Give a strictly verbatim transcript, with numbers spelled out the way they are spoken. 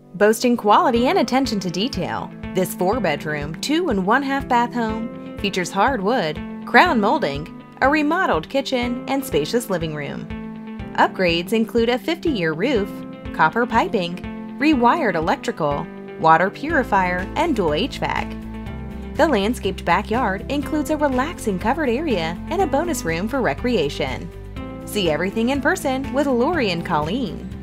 Boasting quality and attention to detail, this four-bedroom, two and one-half bath home features hardwood, crown molding, a remodeled kitchen, and spacious living room. Upgrades include a fifty-year roof, copper piping, rewired electrical, water purifier, and dual H V A C. The landscaped backyard includes a relaxing covered area and a bonus room for recreation. See everything in person with Lori and Colleen.